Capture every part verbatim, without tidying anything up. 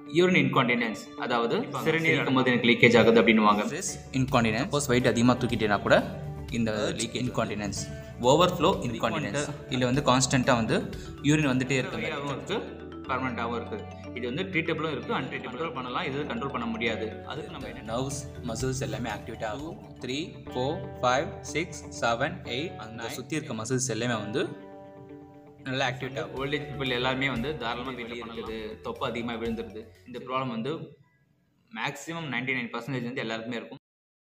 Urine incontinence, அதாவது சிறுநீர் இருக்கும்போது எனக்கு லீக்கேஜ் ஆகுது அப்படின்னுவாங்க. இன்கான்டினன்ஸ் சப்போஸ் வெயிட் அதிகமாக தூக்கிட்டேன்னா கூட இந்த லீக் இன்கான்டினன்ஸ், ஓவர்ஃப்ளோ இன்கான்டினன்ஸ், இதில் வந்து கான்ஸ்டண்ட்டாக வந்து யூரின் வந்துட்டே இருக்கிற இருக்குது, பர்மனெண்ட்டாகவும் இருக்குது. இது வந்து ட்ரீட்டபிளும் இருக்குது, அன்ட்ரீட்டபிளும் பண்ணலாம். இது கண்ட்ரோல் பண்ண முடியாது. அதுக்கு நம்ம என்ன நர்வ்ஸ் மசில்ஸ் எல்லாமே ஆக்டிவேட் ஆகும். Three four five six seven eight அந்த சுற்றி இருக்க மசில்ஸ் எல்லாமே வந்து நல்லா ஆக்டிவேட் ஆகும். ஓல்டேஜ் பீப்புள் எல்லாருமே வந்து தாராளமாக வீட்டில் இருக்குது, தொப்பு அதிகமாக விழுந்துருது. இந்த ப்ராப்ளம் வந்து மேக்ஸிமம் நைன்டி நைன் பர்சன்டேஜ் வந்து எல்லாருக்குமே இருக்கும்.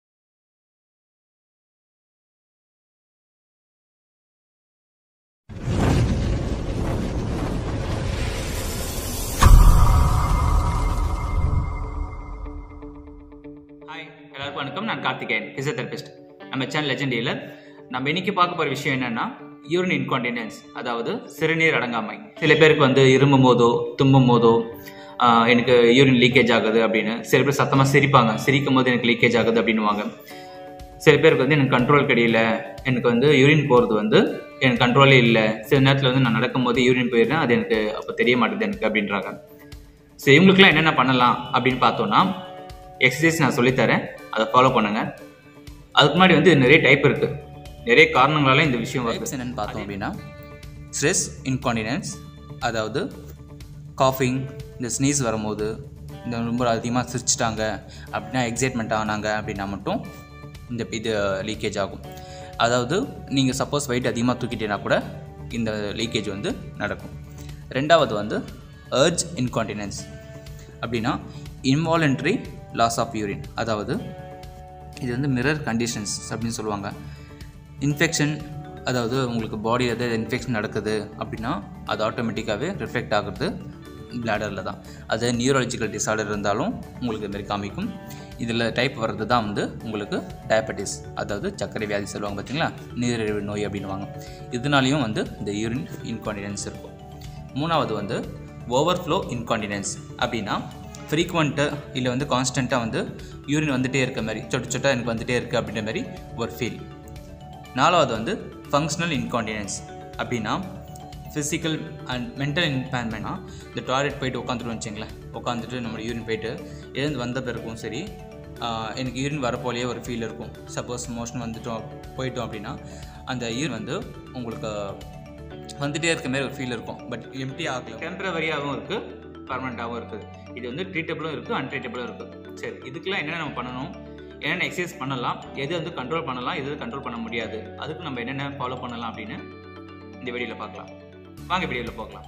ஹாய், எல்லாருக்கும் வணக்கம். நான் கார்த்திகேயன், பிசியோதெரபிஸ்ட். நம்ம சேனல் லெஜெண்ட் ஹீலர். நம்ம இன்னைக்கு பார்க்க போகிற விஷயம் என்னன்னா யூரின் இன்கான்டினன்ஸ், அதாவது சிறுநீர் அடங்காமை. சில பேருக்கு வந்து இருமும் போதோ தும்பும் போதோ எனக்கு யூரின் லீக்கேஜ் ஆகுது அப்படின்னு, சில பேர் சத்தமாக சிரிப்பாங்க, சிரிக்கும் போது எனக்கு லீக்கேஜ் ஆகுது அப்படின்னுவாங்க. சில பேருக்கு வந்து எனக்கு கண்ட்ரோல் கிடையில, எனக்கு வந்து யூரின் போகிறது வந்து எனக்கு கண்ட்ரோலே இல்லை, சில நேரத்தில் வந்து நான் நடக்கும் போது யூரின் போயிடுறேன், அது எனக்கு அப்போ தெரிய மாட்டேது எனக்கு அப்படின்றாங்க. ஸோ இவங்களுக்குலாம் என்னென்ன பண்ணலாம் அப்படின்னு பார்த்தோன்னா, எக்ஸசைஸ் நான் சொல்லித்தரேன், அதை ஃபாலோ பண்ணுங்கள். அதுக்கு முன்னாடி வந்து நிறைய டைப் இருக்குது, நிறைய காரணங்களால இந்த விஷயம் வருது. என்னென்னு பார்த்தோம் அப்படின்னா, ஸ்ட்ரெஸ் இன்கான்டினன்ஸ், அதாவது காஃபிங், இந்த ஸ்னீஸ் வரும்போது, இந்த ரொம்ப அதிகமாக சிரிச்சிட்டாங்க அப்படின்னா, எக்ஸைட்மெண்ட் ஆனாங்க அப்படின்னா மட்டும் இந்த இது லீக்கேஜ் ஆகும். அதாவது நீங்கள் சப்போஸ் வெயிட் அதிகமாக தூக்கிட்டேன்னா கூட இந்த லீக்கேஜ் வந்து நடக்கும். ரெண்டாவது வந்து அர்ஜ் இன்கான்டினன்ஸ் அப்படின்னா இன்வாலன்ட்ரி லாஸ் ஆஃப் யூரின், அதாவது இது வந்து மிரர் கண்டிஷன்ஸ் அப்படின்னு சொல்லுவாங்க. இன்ஃபெக்ஷன், அதாவது உங்களுக்கு பாடியில் எதாவது இன்ஃபெக்ஷன் நடக்குது அப்படின்னா அது ஆட்டோமேட்டிக்காகவே ரிஃப்ளெக்ட் ஆகுறது பிளாடரில் தான். அது நியூரலாஜிக்கல் டிஸார்டர் இருந்தாலும் உங்களுக்கு இதுமாரி காமிக்கும். இதில் டைப் வர்றது தான் வந்து உங்களுக்கு டயபெட்டிஸ், அதாவது சர்க்கரை வியாதி சொல்லுவாங்க பார்த்தீங்களா, நீரிழிவு நோய் அப்படின்வாங்க. இதனாலையும் வந்து இந்த யூரின் இன்கான்டினன்ஸ் இருக்கும். மூணாவது வந்து ஓவர்ஃப்ளோ இன்கான்டினன்ஸ் அப்படின்னா ஃப்ரீக்வெண்ட்டு இல்லை வந்து கான்ஸ்டண்ட்டாக வந்து யூரின் வந்துகிட்டே இருக்க மாதிரி, சொட்டு சொட்டாக எனக்கு வந்துகிட்டே இருக்குது அப்படின்ற மாதிரி ஒரு ஃபீல். நாலாவது வந்து ஃபங்க்ஷனல் இன்கான்டினன்ஸ் அப்படின்னா ஃபிசிக்கல் அண்ட் மென்டல் இம்பேர்மெண்ட்னா, இந்த டாய்லெட் போய்ட்டு உட்காந்துட்டு வச்சிங்களேன், உட்காந்துட்டு நம்ம யூரின் போய்ட்டு எழுந்து வந்த பிறகும் சரி, எனக்கு யூரின் வரப்போலேயே ஒரு ஃபீல் இருக்கும். சப்போஸ் மோஷன் வந்துட்டோம் போயிட்டோம் அப்படின்னா அந்த யூரின் வந்து உங்களுக்கு வந்துகிட்டே இருக்க மாதிரி ஒரு ஃபீல் இருக்கும், பட் எம்டி ஆகல. டெம்பரவரியாகவும் இருக்குது, பர்மனெண்ட்டாகவும் இருக்குது. இது வந்து ட்ரீட்டபிளும் இருக்குது, அன்ட்ரீட்டபிளும் இருக்குது. சரி, இதுக்கெல்லாம் என்னென்ன நம்ம பண்ணணும், என்னென்ன எக்ஸசைஸ் பண்ணலாம், எது வந்து கண்ட்ரோல் பண்ணலாம், எது கண்ட்ரோல் பண்ண முடியாது, அதுக்கு நம்ம என்னென்ன ஃபாலோ பண்ணலாம் அப்படின்னு இந்த வீடியோவில் பார்க்கலாம். வாங்க வீடியோவில் பார்க்கலாம்.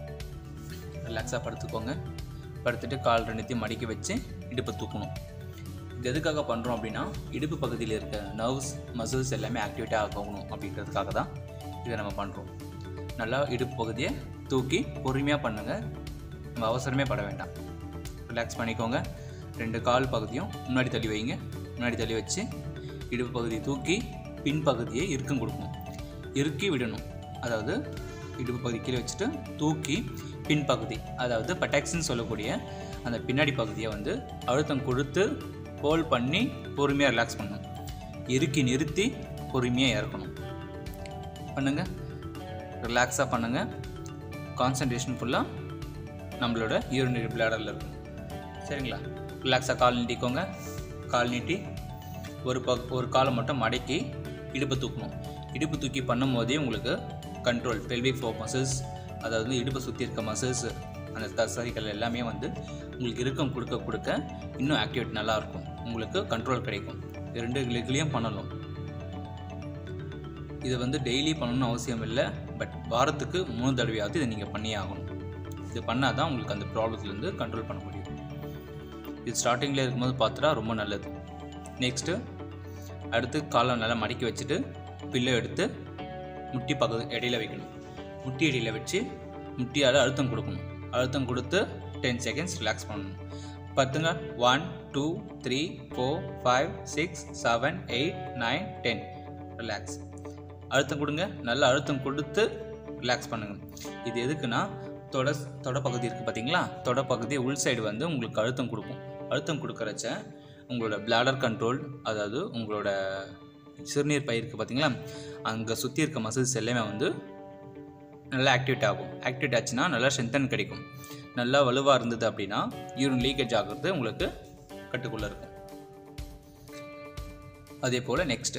ரிலாக்ஸாக படுத்துக்கோங்க. படுத்துட்டு கால் ரெண்டுத்தையும் மடிக்க வச்சு இடுப்பை தூக்கணும். இது எதுக்காக பண்ணுறோம் அப்படின்னா, இடுப்பு பகுதியில் இருக்க நர்வ்ஸ் மசில்ஸ் எல்லாமே ஆக்டிவேட்டாக ஆகணும் அப்படின்றதுக்காக தான் இதை நம்ம பண்ணுறோம். நல்லா இடுப்பு பகுதியை தூக்கி பொறுமையாக பண்ணுங்கள், நம்ம அவசரமே பட வேண்டாம். ரிலாக்ஸ் பண்ணிக்கோங்க. ரெண்டு கால் பகுதியும் முன்னாடி தள்ளி வைங்க. முன்னாடி தள்ளி வச்சு இடுப்பு பகுதியை தூக்கி பின்பகுதியை இறுக்கம் கொடுக்கணும், இறுக்கி விடணும். அதாவது இடுப்பு பகுதி கீழே வச்சுட்டு தூக்கி பின்பகுதி, அதாவது பட்டாக்ஸ்ன்னு சொல்லக்கூடிய அந்த பின்னாடி பகுதியை வந்து அழுத்தம் கொடுத்து ஹோல்ட் பண்ணி பொறுமையாக ரிலாக்ஸ் பண்ணணும். இறுக்கி நிறுத்தி பொறுமையாக இறக்கணும். பண்ணுங்கள், ரிலாக்ஸாக பண்ணுங்கள். கான்சன்ட்ரேஷன் ஃபுல்லாக நம்மளோட யூரினரி பிளாடரில் இருக்கும். சரிங்களா? ரிலாக்ஸாக கால் நீட்டிக்கோங்க. கால் நீட்டி ஒரு ப ஒரு காலை மட்டும் மடக்கி இடுப்பு தூக்கணும். இடுப்பு தூக்கி பண்ணும் போதே உங்களுக்கு கண்ட்ரோல் பெல்விக் ஃப்ளோர் மசில்ஸ், அதாவது இடுப்பை சுற்றி இருக்க மசில்ஸ், அந்த தசைகள் எல்லாமே வந்து உங்களுக்கு இறுக்கம் கொடுக்க கொடுக்க இன்னும் ஆக்டிவேட் நல்லாயிருக்கும், உங்களுக்கு கண்ட்ரோல் கிடைக்கும். ரெண்டு லெக்லேயும் பண்ணணும். இது வந்து டெய்லி பண்ணணும்னு அவசியம் இல்லை, பட் வாரத்துக்கு மூணு தடவையாவது இதை நீங்கள் பண்ணியே ஆகணும். இது பண்ணால் தான் உங்களுக்கு அந்த ப்ராப்ளத்துலேருந்து கண்ட்ரோல் பண்ண முடியும். இது ஸ்டார்டிங்கில் இருக்கும்போது பார்த்துட்டா ரொம்ப நல்லது. நெக்ஸ்ட்டு அடுத்து காலை நல்லா மடக்கி வச்சுட்டு பில்லோ எடுத்து முட்டி பக்கத்து இடையில வைக்கணும். முட்டி இடையில வச்சு முட்டியால் அழுத்தம் கொடுக்கணும். அழுத்தம் கொடுத்து டென் செகண்ட்ஸ் ரிலாக்ஸ் பண்ணணும். பத்துங்க. One two three four five six seven eight nine ten. Relax. அழுத்தம் கொடுங்க. நல்லா அழுத்தம் கொடுத்து ரிலாக்ஸ் பண்ணுங்கள். இது எதுக்குன்னா, தொட தொட பகுதி இருக்குது பார்த்தீங்களா, தொட பகுதி உள் சைடு வந்து உங்களுக்கு அழுத்தம் கொடுக்கும். அழுத்தம் கொடுக்குறச்ச உங்களோட பிளாடர் கண்ட்ரோல், அதாவது உங்களோட சிறுநீர் பை இருக்குது பார்த்தீங்களா, அங்கே சுற்றி இருக்க மசில்ஸ் எல்லாமே வந்து நல்லா ஆக்டிவேட் ஆகும். ஆக்டிவேட் ஆச்சுன்னா நல்லா ஸ்ட்ரென்தன் கிடைக்கும். நல்லா வலுவாக இருந்தது அப்படின்னா யூரின் லீக்கேஜ் ஆகிறது உங்களுக்கு கட்டுக்குள்ளே இருக்கும். அதே போல் நெக்ஸ்ட்டு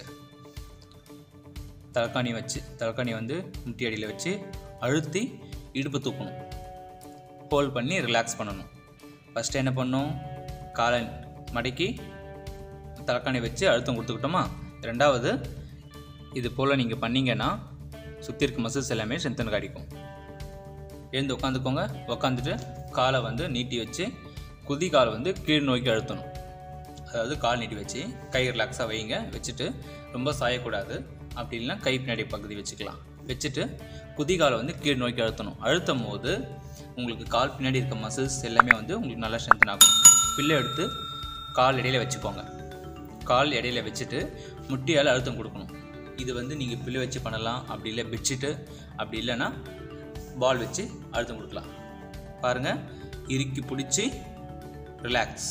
தலைக்காணி வச்சு தலைக்காணி வந்து முட்டி அடியில் வச்சு அழுத்தி இடுப்பு தூக்கணும். ஹோல்ட் பண்ணி ரிலாக்ஸ் பண்ணணும். ஃபஸ்ட்டு என்ன பண்ணணும், காலை மடக்கி தலைக்காணி வச்சு அழுத்தம் கொடுத்துக்கிட்டோமா. ரெண்டாவது இது போல் நீங்கள் பண்ணிங்கன்னா சுற்றி இருக்க மசில்ஸ் எல்லாமே ஸ்ட்ரென்தன் கிடைக்கும். எழுந்து உட்காந்துக்கோங்க. உட்காந்துட்டு காலை வந்து நீட்டி வச்சு குதி காலை வந்து கீழ் நோக்கி அழுத்தணும். அதாவது கால் நீட்டி வச்சு கை ரிலாக்ஸாக வைங்க. வச்சுட்டு ரொம்ப சாயக்கூடாது. அப்படி இல்லைனா கை பின்னாடி பகுதி வச்சுக்கலாம். வச்சுட்டு குதி காலை வந்து கீழ் நோக்கி அழுத்தணும். அழுத்தும் போது உங்களுக்கு கால் பின்னாடி இருக்க மசில்ஸ் எல்லாமே வந்து உங்களுக்கு நல்லா ஸ்ட்ரென்தன் ஆகும். பிள்ளை எடுத்து கால் இடையில வச்சுக்கோங்க. கால் இடையில வச்சுட்டு முட்டியால் அழுத்தம் கொடுக்கணும். இது வந்து நீங்கள் பிள்ளை வச்சு பண்ணலாம். அப்படி இல்லை பெட்ஷீட்டு, அப்படி இல்லைன்னா பால் வச்சு அழுத்தம் கொடுக்கலாம். பாருங்கள், இறுக்கி பிடிச்சி ரிலாக்ஸ்.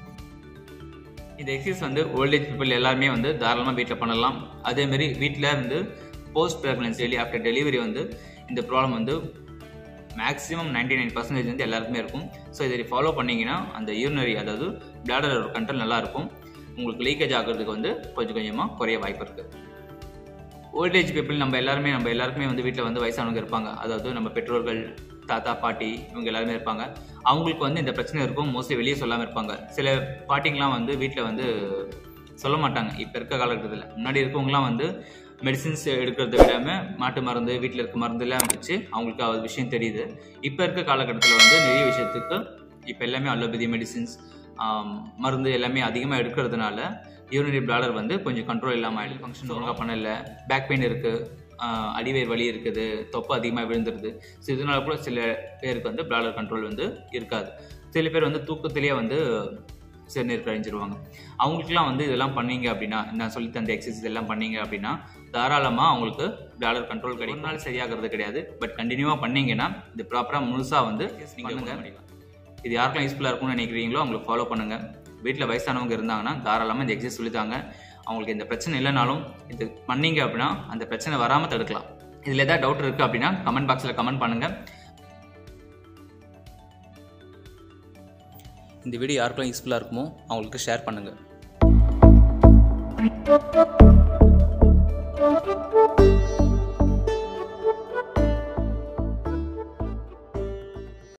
இந்த எக்ஸசைஸ் வந்து ஓல்டேஜ் பீப்புள் எல்லாருமே வந்து தாராளமாக வீட்டில் பண்ணலாம். அதேமாரி வீட்டில் வந்து post pregnancy deli after delivery வந்து இந்த ப்ராப்ளம் வந்து மேக்ஸிமம் நைன்டி நைன் பர்சன்டேஜ் வந்து எல்லாருக்குமே இருக்கும். ஸோ இதை ஃபாலோ பண்ணிங்கன்னா அந்த யூரினரி அதாவது பிளாடரோட கண்ட்ரோல் நல்லாயிருக்கும். உங்களுக்கு லீக்கேஜ் ஆகிறதுக்கு வந்து கொஞ்சம் கொஞ்சமாக குறைய வாய்ப்பு இருக்குது. ஓல்டேஜ் பீப்புள் நம்ம எல்லாருமே நம்ம எல்லாருக்குமே வந்து வீட்டில் வந்து வயசானவங்க இருப்பாங்க. அதாவது நம்ம பெற்றோர்கள், தாத்தா, பாட்டி இவங்க எல்லாருமே இருப்பாங்க. அவங்களுக்கு வந்து இந்த பிரச்சனை இருக்கும். மோஸ்ட்லி வெளியே சொல்லாமல் இருப்பாங்க. சில பாட்டிங்கெலாம் வந்து வீட்டில் வந்து சொல்ல மாட்டாங்க. இப்போ இருக்க காலகட்டத்தில் முன்னாடி இருக்கவங்களாம் வந்து மெடிசின்ஸ் எடுக்கிறத விடாமல் மாட்டு மருந்து, வீட்டில் இருக்க மருந்துலாம் வச்சு அவங்களுக்கு அது விஷயம் தெரியுது. இப்போ இருக்க காலகட்டத்தில் வந்து நிறைய விஷயத்துக்கு இப்போ எல்லாமே அலோபதி மெடிசின்ஸ் மருந்து எல்லாமே அதிகமாக எடுக்கிறதுனால யூரினரி பிளாடர் வந்து கொஞ்சம் கண்ட்ரோல் இல்லாமல் ஆயில் ஃபங்க்ஷன் ஒழுங்காக பண்ணல, பேக் பெயின் இருக்குது, அடிவயிறு வலி இருக்குது, தொப்பை அதிகமாக விழுந்துருது. ஸோ இதனால கூட சில பேருக்கு வந்து பிளாடர் கண்ட்ரோல் வந்து இருக்காது. சில பேர் வந்து தூக்கத்திலேயே வந்து சிறுநீர் கழிஞ்சிருவாங்க. அவங்களுக்குலாம் வந்து இதெல்லாம் பண்ணீங்க அப்படின்னா, நான் சொல்லி தந்த எக்ஸசைஸ் எல்லாம் பண்ணீங்க அப்படின்னா தாராளமாக அவங்களுக்கு பிளாடர் கண்ட்ரோல் கிடைக்கும். நாள் சரியாகிறது கிடையாது. பட் கண்டினியூவாக பண்ணீங்கன்னா இது ப்ராப்பராக முழுசாக வந்து பண்ணுங்க. இது யாருக்கெல்லாம் யூஸ்ஃபுல்லாக இருக்கும்னு நினைக்கிறீங்களோ அவங்களுக்கு ஃபாலோ பண்ணுங்கள். வீட்டில் வயசானவங்க இருந்தாங்கன்னா தாராளமாக இந்த எக்ஸசைஸ் சொல்லித்தாங்க. அவங்களுக்கு இந்த பிரச்சனை இல்லைனாலும் இது பண்ணீங்க அப்படின்னா அந்த பிரச்சனை வராமல் தடுக்கலாம். இதில் ஏதாவது டவுட் இருக்குது அப்படின்னா கமெண்ட் பாக்ஸில் கமெண்ட் பண்ணுங்கள். இந்த வீடியோ யாருக்கெல்லாம் யூஸ்ஃபுல்லாக இருக்குமோ அவங்களுக்கு ஷேர் பண்ணுங்கள்.